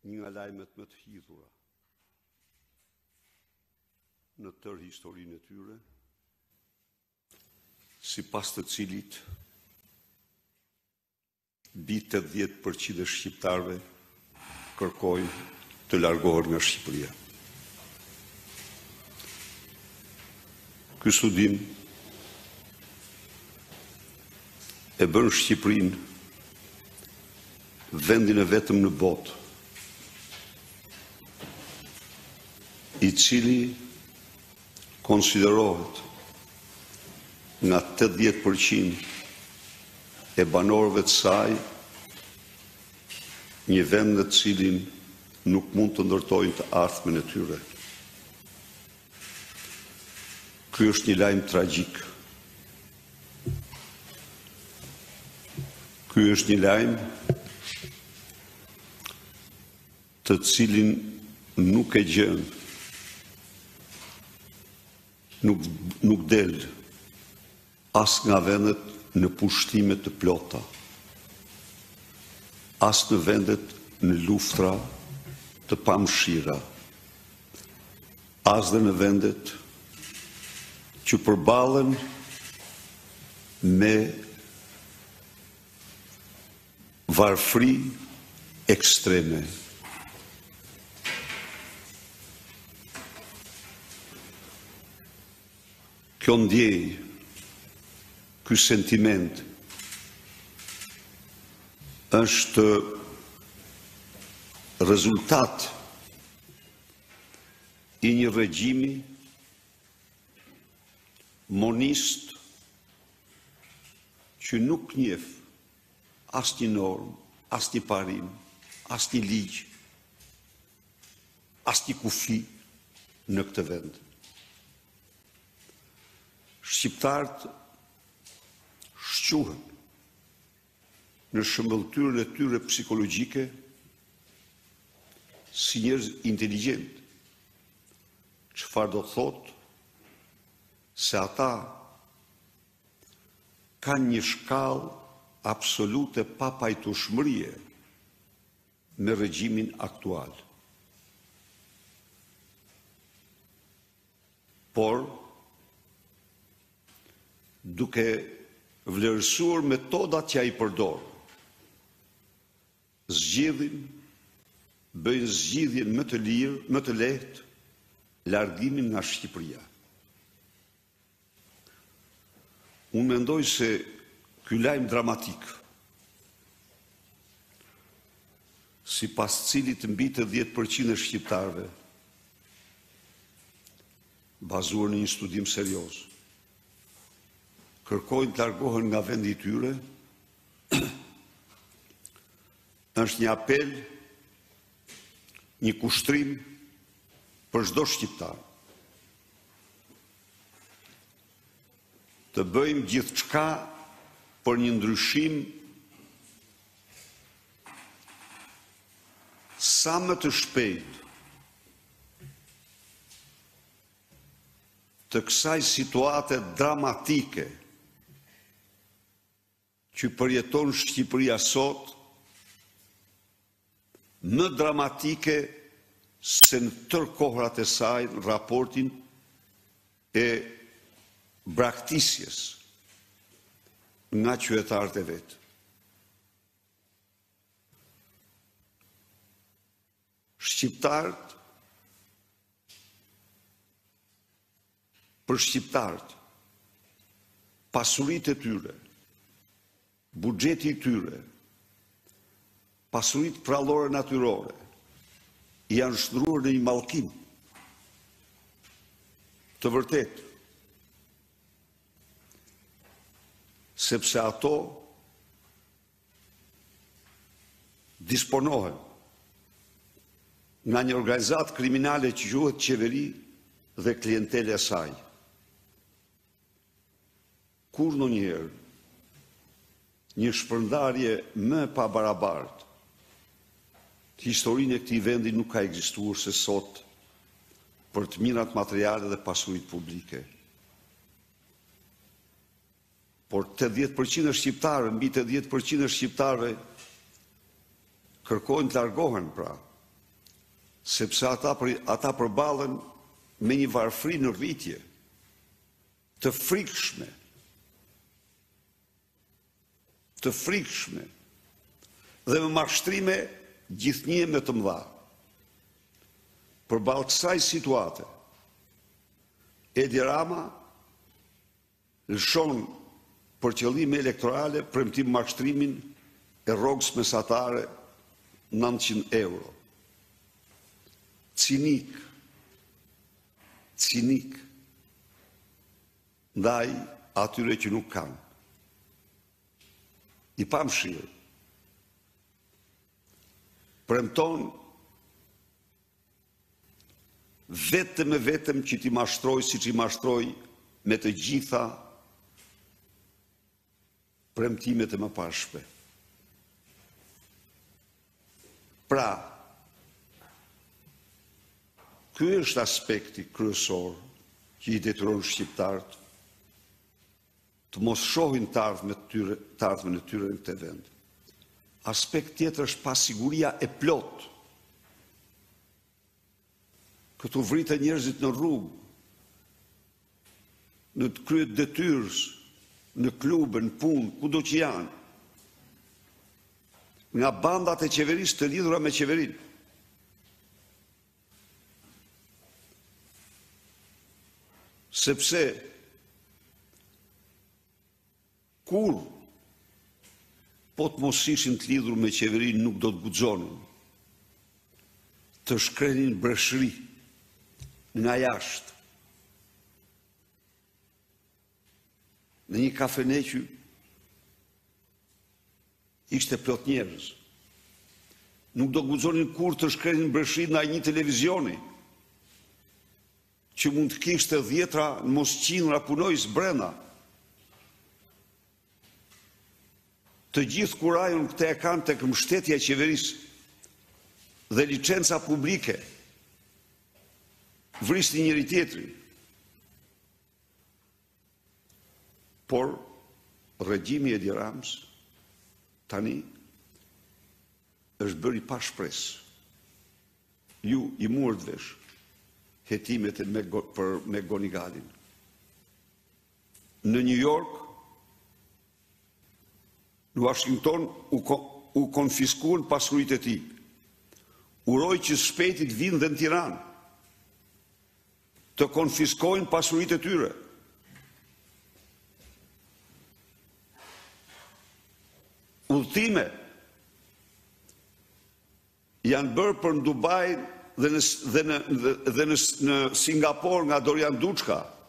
një nga lajmet më të hidhura në tërë historinë e tyre, sipas të cilit mbi 80% e shqiptarëve kërkojnë të largohen nga Shqipëria. Ky studim e bën Shqipërinë vendin e vetëm në botë i cili konsiderohet nga 80% e banorëve të saj një vend në të cilin nuk mund të ndërtojnë të ardhmen e tyre. Ky është një lajm tragjik. Ky është një lajm të cilin nuk e gjen, nuk del as nga vendet në pushtime të plota, as në vendet në luftra të pamëshira, as dhe në vendet që përballen me varfëri ekstreme. Kjo ndjej, ky sentiment është rezultat i një regjimi monist që nuk njeh asnjë normë, asnjë parim, asnjë ligj, asnjë kufi në këtë vend. Shqiptarët shquhen në shëmbëltyrën e tyre psikologjike si njerëz inteligjent, çfarë do thotë se ata kanë një shkallë absolute pa pajtueshmërie me regjimin aktual. Por duke vlerësuar metodat që ai përdor, bëjnë zgjidhjen më të lirë, më të lehtë, largimin nga Shqipëria. Unë mendoj se ky lajm dramatik, sipas cilit mbi 80% e shqiptarëve, bazuar në një studim serioz, kërkojnë të largohen nga vendi i tyre, është një apel, një kushtrim për çdo shqiptar. Të bëjmë gjithçka për një ndryshim sa më të shpejt të kësaj situate dramatike që përjeton Shqipëria sot, më dramatike se në tërë kohrat e saj në raportin e braktisjes nga qytetarët e vet. Shqiptarët, për shqiptarët, pasuritë e tyre, buxheti i tyre, pasuritë prallore natyrore, janë shtruar në një mallkim të vërtetë, sepse ato disponohen nga një organizatë kriminale që quhet qeveri dhe klientele e saj. Kur ndonjëherë një shpërndarje më e pabarabartë të historinë e këtij vendi nuk ka ekzistuar se sot për të mirat materiale dhe pasuritë publike. Por 80% e shqiptarëve, mbi 80% e shqiptarëve kërkojnë të largohen pra sepse ata përballen me një varfëri në rritje, të frikshme, dhe me mashtrime gjithnjë me të mëdha. Përballë kësaj situate, Edi Rama lëshon për qëllime elektorale premtim mashtrimin e rrogës mesatare 900 euro. Cinik, ndaj atyre që nuk kanë. I pamshirë. Premton vetëm që ti mashtroj si që i mashtroj me të gjitha premtimet e më pashme. Pra, ky është aspekti kryesor që i detyron shqiptarët të mos shohin të ardhmen e tyre në këtë vend. Aspekt tjetër është pasiguria e plot. Këtu vriten njerëzit në rrugë, në të kryet detyrës, në klube, në punë, kudo që janë, nga bandat e qeverisë të lidhura me qeverinë. Sepse kur po të mos ishin të lidhur me qeverinë nuk do të guxonin të shkrenin breshëri nga jashtë në një kafene që ishte plot njerëz. Nuk do guxonin kur të shkrenin breshëri nga një televizioni që mund të kishte 10 në mos qindra punojës brenda. Të gjithë kurajon këte e kanë tek mbështetja e qeverisë dhe licenca publike vristi njëri tjetrin. Por regjimi Edi Ramës tani është bëri pa shpresë. Ju i murët vesh hetimet me Gonigalin. Në New York, në Washington u konfiskuan pasuritë e tij. Uroj që shpejtit vinë dhe në Tiranë të konfiskojnë pasuritë e tyre. Udhëtime janë bërë për në Dubai dhe në Singapur nga Dorian Duchka.